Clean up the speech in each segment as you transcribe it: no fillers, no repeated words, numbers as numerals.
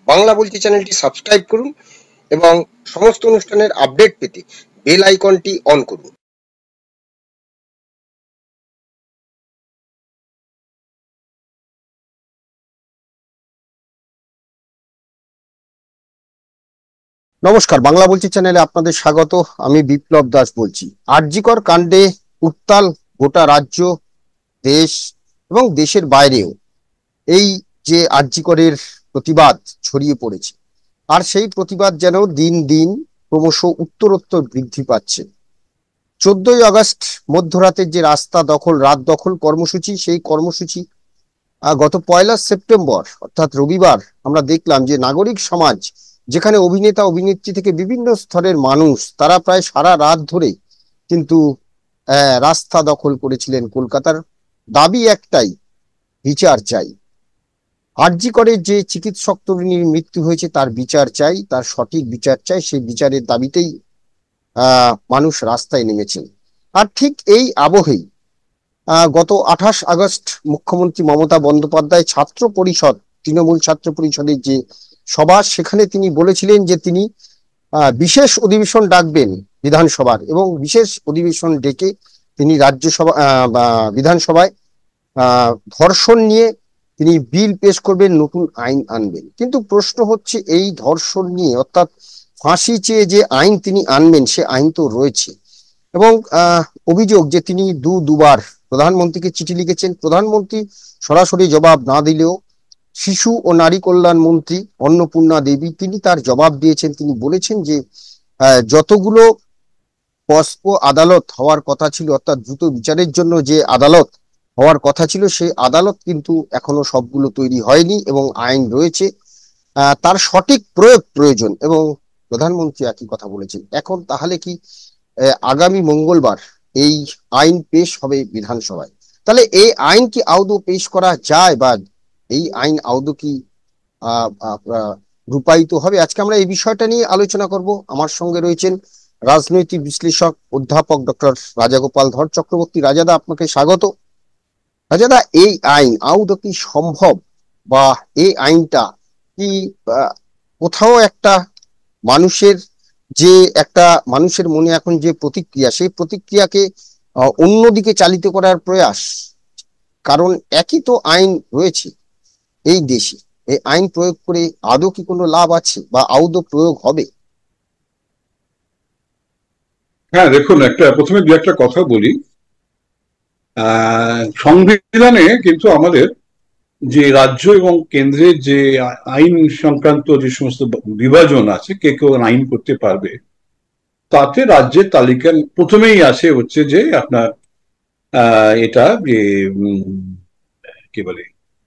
বাংলা বলছি চ্যানেলটি সাবস্ক্রাইব করুন এবং সমস্ত অনুষ্ঠানের আপডেট পেতে বেল আইকনটি অন করুন। নমস্কার, বাংলা বলছি চ্যানেলে আপনাদের স্বাগত। আমি বিপ্লব দাস বলছি। আরজিকর কাণ্ডে উত্তাল গোটা রাজ্য, দেশ এবং দেশের বাইরেও এই যে আরজিকরের প্রতিবাদ ছড়িয়ে পড়েছে, আর সেই প্রতিবাদ যেন দিন দিন ক্রমশ উত্তরোত্তর বৃদ্ধি পাচ্ছে। 14ই আগস্ট মধ্যরাতের যে রাত দখল কর্মসূচি, সেই কর্মসূচি গত 1 সেপ্টেম্বর অর্থাৎ রবিবার আমরা দেখলাম যে নাগরিক সমাজ, যেখানে অভিনেতা অভিনেত্রী থেকে বিভিন্ন স্তরের মানুষ, তারা প্রায় সারা রাত ধরে কিন্তু রাস্তা দখল করেছিলেন কলকাতার। দাবি একটাই, বিচার চাই। আরজি করে যে চিকিৎসক তরুণীর মৃত্যু হয়েছে তার বিচার চাই, তার সঠিক বিচার চাই। সেই বিচারের দাবিতেই মানুষ রাস্তায় নেমেছেন। আর ঠিক এই আবহেই গত 28 আগস্ট মুখ্যমন্ত্রী মমতা বন্দ্যোপাধ্যায় ছাত্র পরিষদ, তৃণমূল ছাত্র পরিষদের যে সভা, সেখানে তিনি বলেছিলেন যে তিনি বিশেষ অধিবেশন ডাকবেন বিধানসভার, এবং বিশেষ অধিবেশন ডেকে তিনি রাজ্যসভা বিধানসভায় ধর্ষণ নিয়ে তিনি বিল পেশ করবেন, নতুন আইন আনবেন। কিন্তু প্রশ্ন হচ্ছে, এই ধর্ষণ নিয়ে অর্থাৎ ফাঁসি চেয়ে যে আইন তিনি আনবেন, সে আইন তো রয়েছে। এবং অভিযোগ যে তিনি দুবার প্রধানমন্ত্রীকে চিঠি লিখেছেন। প্রধানমন্ত্রী সরাসরি জবাব না দিলেও শিশু ও নারী কল্যাণ মন্ত্রী অন্নপূর্ণা দেবী তিনি তার জবাব দিয়েছেন। তিনি বলেছেন যে যতগুলো পস্কো আদালত হওয়ার কথা ছিল, অর্থাৎ দ্রুত বিচারের জন্য যে আদালত হওয়ার কথা ছিল, সেই আদালত কিন্তু এখনো সবগুলো তৈরি হয়নি এবং আইন রয়েছে, তার সঠিক প্রয়োগ প্রয়োজন। এবং প্রধানমন্ত্রী একই কথা বলেছেন। এখন তাহলে কি আগামী মঙ্গলবার এই আইন পেশ হবে বিধানসভায়? তাহলে এই আইন কি আদৌ পেশ করা যায়, বা এই আইন আদৌ কি রূপায়িত হবে? আজকে আমরা এই বিষয়টা নিয়ে আলোচনা করব। আমার সঙ্গে রয়েছেন রাজনৈতিক বিশ্লেষক অধ্যাপক ডক্টর রাজাগোপাল ধর চক্রবর্তী। রাজাদা, আপনাকে স্বাগত। রাজাদা, এই আইন আদৌ কি সম্ভব, বা এই আইনটা কি কোথাও একটা মানুষের মানুষের মনে এখন যে প্রতিক্রিয়া, সেই প্রতিক্রিয়াকে অন্যদিকে চালিত করার প্রয়াস? কারণ একই তো আইন রয়েছে এই দেশে, এই আইন প্রয়োগ করে আদৌ কি কোনো লাভ আছে, বা আদৌ প্রয়োগ হবে? হ্যাঁ, দেখুন, প্রথমে দু একটা কথা বলি। সংবিধানে কিন্তু আমাদের যে রাজ্য এবং কেন্দ্রের যে আইন সংক্রান্ত যে সমস্ত বিভাজন আছে, কে কেউ আইন করতে পারবে, তাতে রাজ্যের তালিকা প্রথমেই আছে হচ্ছে যে আপনার এটা যে কি বলে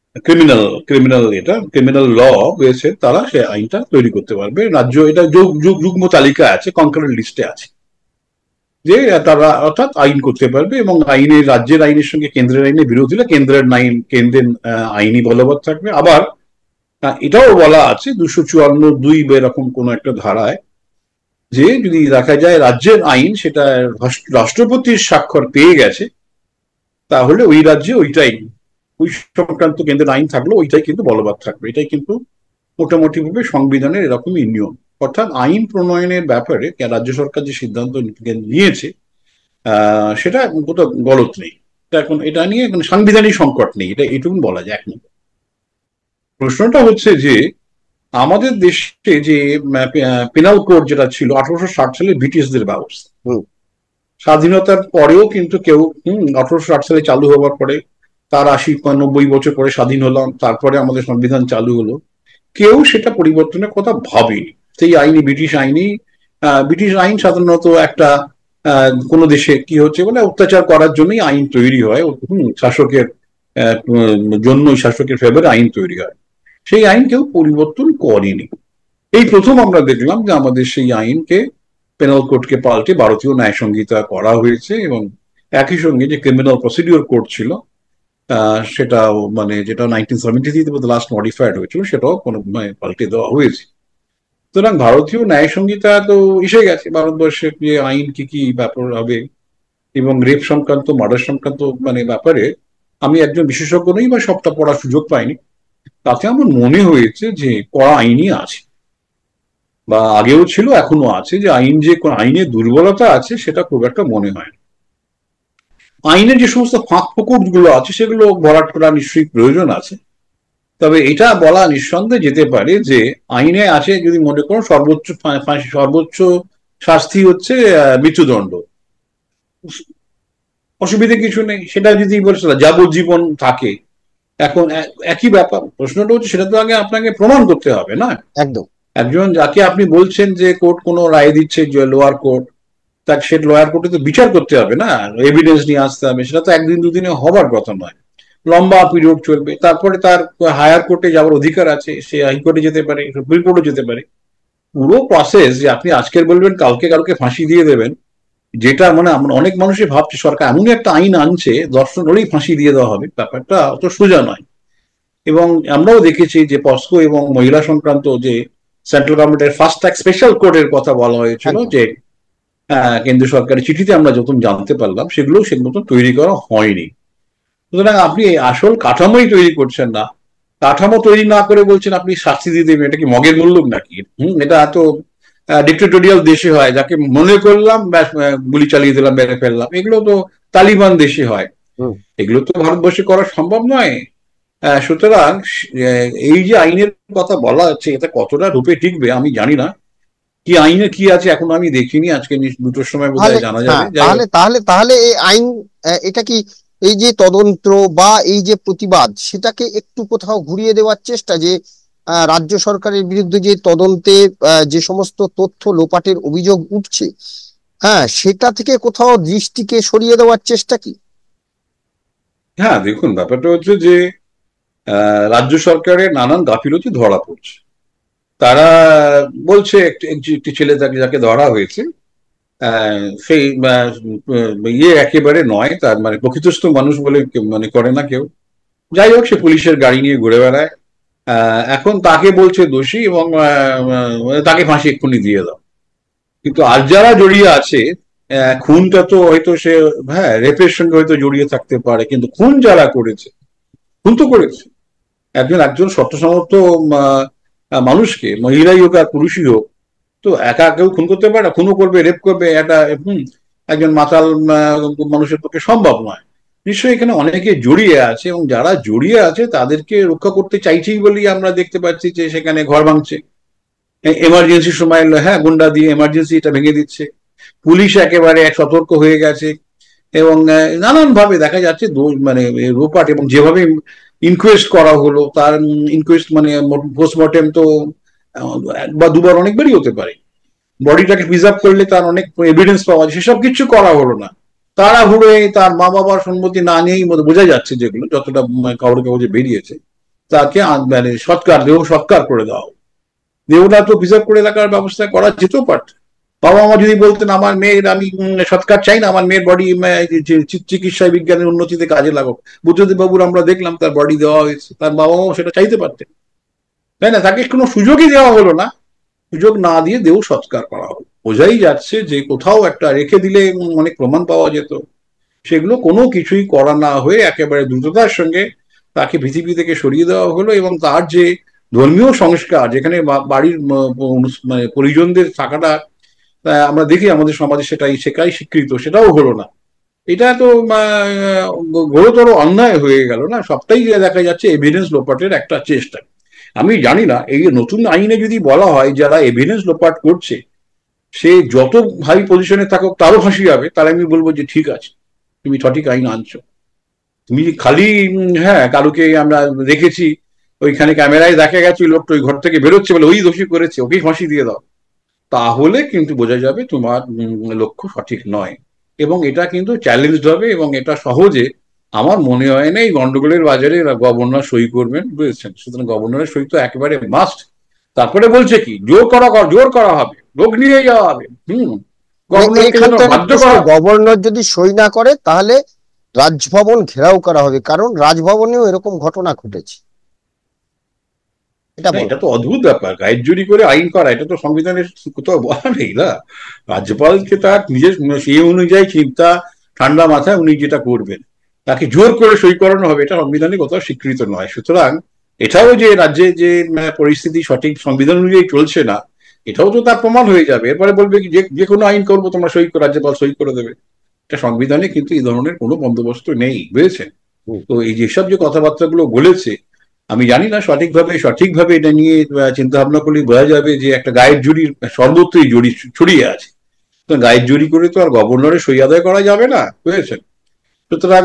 ক্রিমিনাল ল রয়েছে, তারা সে আইনটা তৈরি করতে পারবে। রাজ্য এটা যুগ্ম তালিকা আছে, কনকারেন্ট লিস্টে আছে, যে তারা অর্থাৎ আইন করতে পারবে। এবং রাজ্যের আইনের সঙ্গে কেন্দ্রের আইনের বিরোধী হলে কেন্দ্রের আইনই বলবৎ থাকবে। আবার এটাও বলা আছে 254(2) এরকম কোন একটা ধারায়, যে যদি দেখা যায় রাজ্যের আইন সেটা রাষ্ট্রপতির স্বাক্ষর পেয়ে গেছে, তাহলে ওই রাজ্যে ওই সংক্রান্ত কেন্দ্রের আইন থাকলো ওইটাই কিন্তু বলবৎ থাকবে। এটাই কিন্তু মোটামুটি ভাবে সংবিধানের এরকমই নিয়ম। অর্থাৎ আইন প্রণয়নের ব্যাপারে রাজ্য সরকার যে সিদ্ধান্ত নিয়েছে, সেটা কোথাও গলত নেই। এখন এটা নিয়ে সাংবিধানিক সংকট নেই, এটা এটুকু বলা যায়। এখন প্রশ্নটা হচ্ছে যে আমাদের দেশে যে পেনাল কোড যেটা ছিল 1860 সালে ব্রিটিশদের ব্যবস্থা, স্বাধীনতার পরেও কিন্তু কেউ 1860 সালে চালু হওয়ার পরে, তার 80-90 বছর পরে স্বাধীন হলাম, তারপরে আমাদের সংবিধান চালু হলো, কেউ সেটা পরিবর্তনের কথা ভাবেনি। সেই ব্রিটিশ আইন সাধারণত একটা কোন দেশে কি হচ্ছে বলে অত্যাচার করার জন্যই আইন তৈরি হয়, শাসকের জন্যই, শাসকের ফেভারে আইন তৈরি হয়। সেই আইন কেউ পরিবর্তন করেনি। এই প্রথম আমরা দেখলাম যে আমাদের সেই আইনকে, পেনাল কোডকে পাল্টে ভারতীয় ন্যায় সংহিতা করা হয়েছে, এবং একই সঙ্গে যে ক্রিমিনাল প্রসিডিওর কোড ছিল, সেটাও যেটা 1973 লাস্ট মডিফাইড হয়েছিল, সেটাও কোনো পাল্টে দেওয়া হয়েছে। সুতরাং ভারতীয় ন্যায় সংহিতা তো এসে গেছে ভারতবর্ষের যে আইন কি কি ব্যাপার হবে, এবং রেপ সংক্রান্ত, মার্ডার সংক্রান্ত ব্যাপারে আমি একজন বিশেষজ্ঞ নই বা সবটা পড়ার সুযোগ পাইনি, তাতে আমার মনে হয়েছে যে কড়া আইনই আছে, বা আগেও ছিল এখনো আছে, যে আইনের দুর্বলতা আছে সেটা খুব একটা মনে হয় না। আইনের যে সমস্ত ফাঁক ফোকর গুলো আছে সেগুলো ভরাট করা নিশ্চয়ই প্রয়োজন আছে। তবে এটা বলা নিঃসন্দেহে যেতে পারে যে আইনে আছে, যদি মনে করো সর্বোচ্চ সর্বোচ্চ শাস্তি হচ্ছে মৃত্যুদণ্ড, অসুবিধা কিছু নেই। সেটা যদি বলছে যাবজ্জীবন থাকে, এখন একই ব্যাপার। প্রশ্নটা হচ্ছে সেটা তো আগে আপনাকে প্রমাণ করতে হবে না। একদম। একজন যাকে আপনি বলছেন যে কোর্ট কোনো রায় দিচ্ছে, যে লোয়ার কোর্ট, তাকে সে লোয়ার কোর্টে তো বিচার করতে হবে না, এভিডেন্স নিয়ে আসতে হবে। সেটা তো একদিন দুদিনে হবার কথা নয়, লম্বা পিরিয়ড চলবে। তারপরে তার হায়ার কোর্টে যাওয়ার অধিকার আছে, সে হাইকোর্টে যেতে পারে, সুপ্রিম কোর্টে যেতে পারে। পুরো প্রসেস যে আপনি আজকের বলবেন কালকে কালকে ফাঁসি দিয়ে দেবেন, যেটা মানে অনেক মানুষই ভাবছে সরকার এমনই একটা আইন আনছে দর্শন হলেই ফাঁসি দিয়ে দেওয়া হবে, ব্যাপারটা অত সোজা নয়। এবং আমরাও দেখেছি যে পস্কো এবং মহিলা সংক্রান্ত যে সেন্ট্রাল গভর্নমেন্টের ফাস্ট ট্র্যাক স্পেশাল কোর্টের কথা বলা হয়েছিল, একদম। যে কেন্দ্রীয় সরকারের চিঠিতে আমরা যখন জানতে পারলাম, সেগুলো সে মতন তৈরি করা হয়নি। সুতরাং আপনি আসল কাঠামোই তৈরি করছেন না, কাঠামো তৈরি না করে বলছেন আপনি শাস্তি দিয়ে দেবেন। এটা কি মগের মুল্লুক নাকি? এটা এত ডিক্টেটোরিয়াল দেশে হয়, যাকে মনে করলাম ব্যাস গুলি চালিয়ে দিলাম, মেরে ফেললাম। এগুলো তো তালিবান দেশে হয়, হুম। এগুলো তো ভারতবর্ষে করা সম্ভব নয়। সুতরাং এই যে আইনের কথা বলা হচ্ছে, এটা কতটা রূপে টিকবে আমি জানি না। কি আইনে কি আছে এখন আমি দেখিনি, আজকে দুটোর সময় তাহলে বোধহয় জানা যাবে। হ্যাঁ, যাই তাহলে হোক, তাহলে তাহলে এই আইন, এটা কি এই যে তদন্ত বা এই যে প্রতিবাদ, সেটাকে একটু কোথাও ঘুরিয়ে দেওয়ার চেষ্টা, যে রাজ্য সরকারের বিরুদ্ধে যে তদন্তে যে সমস্ত তথ্য লোপাটের অভিযোগ উঠছে, হ্যাঁ, সেটা থেকে কোথাও দৃষ্টিকে সরিয়ে দেওয়ার চেষ্টা কি? হ্যাঁ দেখুন, ব্যাপারটা হচ্ছে যে রাজ্য সরকারের নানান গাফিলতি ধরা পড়ছে। তারা বলছে একটি ছেলে যাকে ধরা হয়েছে, সেই ইয়ে একেবারে নয়, তার মানে প্রকৃতস্থ মানুষ বলে মনে করে না কেউ। যাই হোক, সে পুলিশের গাড়ি নিয়ে ঘুরে বেড়ায়। এখন তাকে বলছে দোষী, এবং তাকে ফাঁসি এক্ষুনি দিয়ে দাও। কিন্তু আর যারা জড়িয়ে আছে, খুনটা তো হয়তো সে, হ্যাঁ, রেপের সঙ্গে হয়তো জড়িয়ে থাকতে পারে, কিন্তু খুন যারা করেছে, খুন তো করেছে। একজন একজন শর্তসামর্থ মানুষকে, মহিলাই হোক আর পুরুষই হোক, তো একা কেউ খুন করতে পারে না। খুনও করবে, রেপ করবে, একটা একজন মাতাল মানুষের পক্ষে সম্ভব নয়। নিশ্চয়ই এখানে অনেকে জড়িয়ে আছে, এবং যারা জড়িয়ে আছে তাদেরকে রক্ষা করতে চাইছেই বলেই আমরা দেখতে পাচ্ছি যে সেখানে ঘর ভাঙছে, এমার্জেন্সির সময় হ্যাঁ গুন্ডা দিয়ে এমার্জেন্সি এটা ভেঙে দিচ্ছে। পুলিশ একেবারে সতর্ক হয়ে গেছে, এবং নানান ভাবে দেখা যাচ্ছে মানে রোপাট, এবং যেভাবে ইনকোয়েস্ট করা হলো, তার ইনকোয়েস্ট মানে পোস্টমর্টেম তো একবার দুবার অনেকবারই হতে পারে। বডিটাকে প্রিজার্ভ করলে তার অনেক এভিডেন্স পাওয়া যায়, সেসব কিছু করা হলো না। তাড়াহুড়ো, তার মা বাবার সম্মতি না নিয়েই বোঝা যাচ্ছে, যেগুলো যতটা খবর কাগজে বেরিয়েছে, তাকে মানে দেহ সৎকার করে দেওয়া। দেহটা তো প্রিজার্ভ করে রাখার ব্যবস্থা করা যেতেও পারত। বাবা মা যদি বলতেন আমার মেয়ের আমি সৎকার চাই না, আমার মেয়ের বডি চিকিৎসা বিজ্ঞানের উন্নতিতে কাজে লাগুক, বুদ্ধদেব বাবুর আমরা দেখলাম তার বডি দেওয়া হয়েছে, তার বাবা মাও সেটা চাইতে পারতেন, তাই না? তাকে কোনো সুযোগই দেওয়া হলো না, সুযোগ না দিয়ে দেহ সৎকার করা হলো। বোঝাই যাচ্ছে যে কোথাও একটা রেখে দিলে অনেক প্রমাণ পাওয়া যেত, সেগুলো কোনো কিছুই করা না হয়ে একেবারে দ্রুততার সঙ্গে তাকে পৃথিবী থেকে সরিয়ে দেওয়া হলো। এবং তার যে ধর্মীয় সংস্কার, যেখানে বাড়ির মানে পরিজনদের থাকাটা আমরা দেখি আমাদের সমাজে সেটাই স্বীকৃত, সেটাও হলো না। এটা তো ঘোরতর অন্যায় হয়ে গেল না? সবটাই দেখা যাচ্ছে এভিডেন্স লোপাটের একটা চেষ্টা। আমি জানি না, এই নতুন আইনে যদি বলা হয় যারা এভিডেন্স লোপাট করছে সে যত হাই পজিশনে থাকুক তারও ফাঁসি হবে, তাহলে আমি বলবো যে ঠিক আছে, তুমি সঠিক আইন আনছো। তুমি খালি হ্যাঁ কালুকে আমরা দেখেছি ওইখানে ক্যামেরায় দেখা গেছে লোকটা ওই ঘর থেকে বেরোচ্ছে বলে ওই দোষী করেছে, ওকেই ফাঁসি দিয়ে দাও, তাহলে কিন্তু বোঝা যাবে তোমার লক্ষ্য সঠিক নয়। এবং এটা কিন্তু চ্যালেঞ্জ হবে, এবং এটা সহজে আমার মনে হয় না এই গন্ডগোলের বাজারে গভর্নর সই করবেন, বুঝেছেন? সুতরাং গভর্নরের সই তো একেবারে মাস্ট। তারপরে বলছে কি, জোর করা হবে, লোক নিয়ে যাওয়া হবে। মানে গভর্নরকে যেন এখানকার বাধ্য প্রশ্ন, করা। গভর্নর যদি সই না করে তাহলে রাজভবন ঘেরাও করা হবে, কারণ রাজভবনেও এরকম ঘটনা ঘটেছে, এটা না, বলা। এটা তো অদ্ভুত ব্যাপার, গায়ের জোরি করে আইন করা, এটা তো সংবিধানের কোথাও বলা নেই না। রাজ্যপালকে তার নিজের সেই অনুযায়ী চিন্তা, ঠান্ডা মাথায় উনি যেটা করবেন, তাকে জোর করে সই করানো হবে, এটা সংবিধানে কোথাও স্বীকৃত নয়। সুতরাং এটাও যে রাজ্যে যে পরিস্থিতি সঠিক সংবিধান অনুযায়ী চলছে না, এটাও তো তার প্রমাণ হয়ে যাবে। এরপরে বলবে কি যে যে কোনো আইন করবো তোমরা সই করে, রাজ্যপাল সই করে দেবে। এটা সংবিধানে কিন্তু এই ধরনের কোনো বন্দোবস্ত নেই, বুঝেছেন? হুম। তো এই যেসব যে কথাবার্তাগুলো বলেছে, আমি জানি না সঠিকভাবে এটা নিয়ে চিন্তা ভাবনা করলে বোঝা যাবে যে একটা গায়ের জুড়ির সর্বত্রই জড়ি ছড়িয়ে আছে। তো গায়ের জুড়ি করে তো আর গভর্নরের সই আদায় করা যাবে না, বুঝেছেন? সুতরাং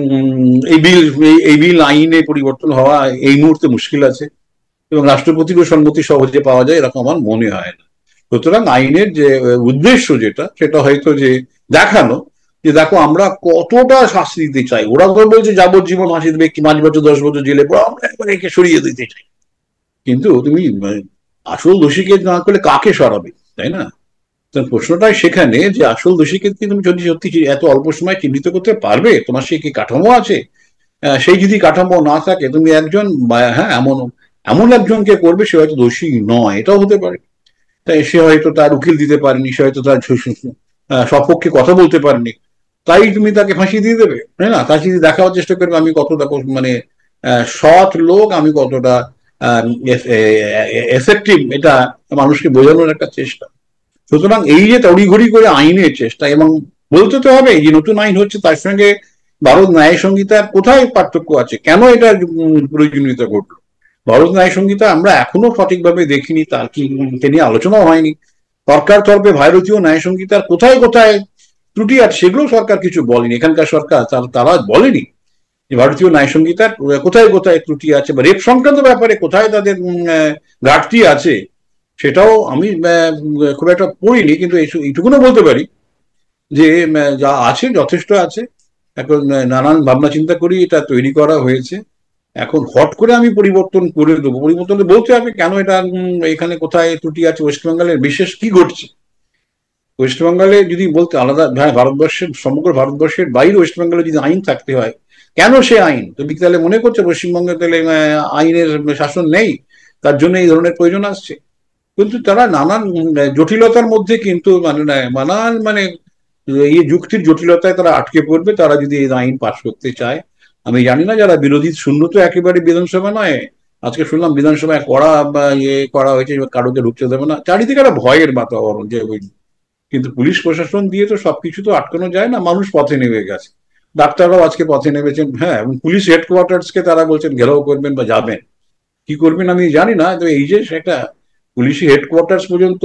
এই বিল আইনে পরিবর্তন হওয়া এই মুহূর্তে মুশকিল আছে, এবং রাষ্ট্রপতিরও সম্মতি সহজে পাওয়া যায় এরকম আমার মনে হয় না। সুতরাং আইনের যে উদ্দেশ্য যেটা, সেটা হয়তো যে দেখানো যে দেখো আমরা কতটা শাস্তি দিতে চাই। ওরা তো বলছে যাবজ্জীবন ফাঁসি দেবে, কি 5 বছর 10 বছর জেলে, আমরা একবার একে সরিয়ে দিতে চাই। কিন্তু তুমি আসল দোষীকে না করলে কাকে সরাবে, তাই না? তো প্রশ্নটাই সেখানে যে আসল দোষীকে কি তুমি যদি সত্যি এত অল্প সময় চিহ্নিত করতে পারবে? তোমার সেই কি কাঠামো আছে? সেই যদি কাঠামো না থাকে, তুমি একজন হ্যাঁ এমন এমন একজনকে করবে সে হয়তো দোষী নয়, এটাও হতে পারে। তাই সে হয়তো তার উকিল দিতে পারেনি, সে হয়তো তার সপক্ষে কথা বলতে পারেনি, তাই তুমি তাকে ফাঁসি দিয়ে দেবে, তাই না? তার যদি দেখাবার চেষ্টা করবে আমি কতটা মানে সৎ লোক, আমি কতটা এফেক্টিভ, এটা মানুষকে বোঝানোর একটা চেষ্টা। সুতরাং এই যে তড়িঘড়ি করে আইনের চেষ্টা, এবং বলতে তো হবে যে নতুন আইন হচ্ছে, তার সঙ্গে ভারত ন্যায় সংহিতার কোথায় পার্থক্য আছে, কেন এটা প্রয়োজনীয়তা ঘটলো? ভারত ন্যায় সংহিতা আমরা এখনো সঠিকভাবে দেখিনি, তার কি নিয়ে আলোচনাও হয়নি। সরকার তরফে ভারতীয় ন্যায় সংহিতার কোথায় কোথায় ত্রুটি আছে সেগুলো সরকার কিছু বলেনি, এখানকার সরকার তারা বলেনি যে ভারতীয় ন্যায় সংহিতার কোথায় কোথায় ত্রুটি আছে, বা রেপ সংক্রান্ত ব্যাপারে কোথায় তাদের ঘাটতি আছে, সেটাও আমি খুব একটা পড়িনি। কিন্তু এইটুকুনও বলতে পারি যে যা আছে যথেষ্ট আছে। এখন নানান ভাবনা চিন্তা করি এটা তৈরি করা হয়েছে। এখন হট করে আমি পরিবর্তন করে দেবো, পরিবর্তন বলতে হবে কেন এটা, এখানে কোথায় ত্রুটি আছে, ওয়েস্টবেঙ্গলের বিশেষ কি ঘটছে। ওয়েস্টবেঙ্গলে যদি বলতে আলাদা, হ্যাঁ ভারতবর্ষের সমগ্র ভারতবর্ষের বাইরে ওয়েস্টবেঙ্গলে যদি আইন থাকতে হয়, কেন সে আইন? তুমি তাহলে মনে করছো পশ্চিমবঙ্গে তাহলে আইনের শাসন নেই, তার জন্য এই ধরনের প্রয়োজন আসছে? কিন্তু তারা নানান জটিলতার মধ্যে কিন্তু নানান এই যুক্তির জটিলতায় তারা আটকে পড়বে, তারা যদি এই আইন পাশ করতে চায়। আমি জানি না, যারা বিরোধী শূন্য তো একেবারে বিধানসভা নয়। আজকে শুনলাম বিধানসভায় কড়া করা হয়েছে, কারোকে ঢুকতে দেবে না, চারিদিকে একটা ভয়ের বাতাবরণ যে কিন্তু পুলিশ প্রশাসন দিয়ে তো সবকিছু তো আটকানো যায় না, মানুষ পথে নেমে গেছে। ডাক্তাররাও আজকে পথে নেমেছেন, হ্যাঁ, এবং পুলিশ হেডকোয়ার্টার্স কে তারা বলছেন ঘেরাও করবেন বা যাবেন। কি করবেন আমি জানি না, তো এই যে সেটা পুলিশি হেডকোয়ার্টার্স পর্যন্ত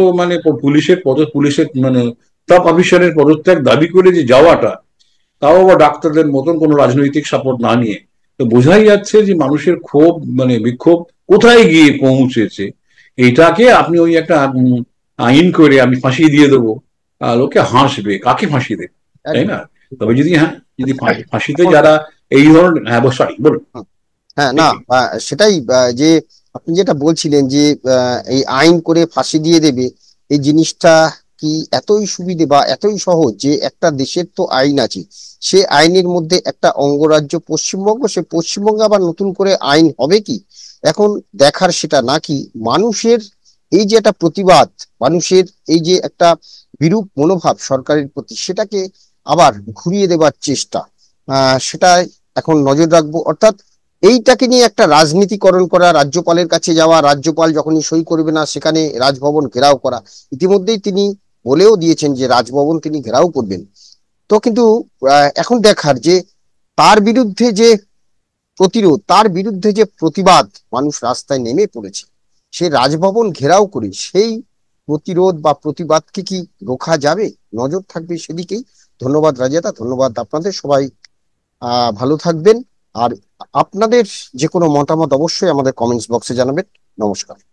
পুলিশের টপ অফিসারের পদত্যাগ দাবি করে যে যাওয়াটা, তাও আবার ডাক্তারদের মতন কোনো রাজনৈতিক সাপোর্ট না নিয়ে, তো বোঝাই যাচ্ছে যে মানুষের ক্ষোভ বিক্ষোভ কোথায় গিয়ে পৌঁছেছে। এইটাকে আপনি ওই একটা আইন করে আমি ফাঁসি দিয়ে দেবো, লোকে হাসবে, কাকে ফাঁসি দেবে, তাই একদম। না? তবে যদি হ্যাঁ, যদি ফাঁসিতে এখন যারা এই ধরনের, হ্যাঁ সরি বলুন। হ্যাঁ, না, ঠিক ঠিক। সেটাই, যে আপনি যেটা বলছিলেন যে এই আইন করে ফাঁসি দিয়ে দেবে, এই জিনিসটা কি এতই সুবিধে বা এতই সহজ যে একটা দেশের তো আইন আছে, সে আইনের মধ্যে একটা অঙ্গরাজ্য পশ্চিমবঙ্গ, সে পশ্চিমবঙ্গে আবার নতুন করে আইন হবে কি? এখন দেখার সেটা নাকি মানুষের এই যে একটা প্রতিবাদ, মানুষের এই যে একটা বিরূপ মনোভাব সরকারের প্রতি, সেটাকে আবার ঘুরিয়ে দেবার চেষ্টা, সেটা এখন নজর রাখবো। অর্থাৎ এইটাকে নিয়ে একটা রাজনীতিকরণ করা, রাজ্যপালের কাছে যাওয়া, রাজ্যপাল যখনই সই করবে না সেখানে রাজভবন ঘেরাও করা, ইতিমধ্যেই তিনি বলেও দিয়েছেন যে রাজভবন তিনি ঘেরাও করবেন। তো কিন্তু এখন দেখার যে তার বিরুদ্ধে যে প্রতিরোধ, তার বিরুদ্ধে যে প্রতিবাদ, মানুষ রাস্তায় নেমে পড়েছে, সে রাজভবন ঘেরাও করে সেই প্রতিরোধ বা প্রতিবাদকে কি রোখা যাবে? নজর থাকবে সেদিকেই। ধন্যবাদ রাজিয়াদা, ধন্যবাদ আপনাদের সবাই। ভালো থাকবেন। আর আপনাদের যে কোনো মতামত অবশ্যই আমাদের কমেন্টস বক্সে জানাবেন। নমস্কার।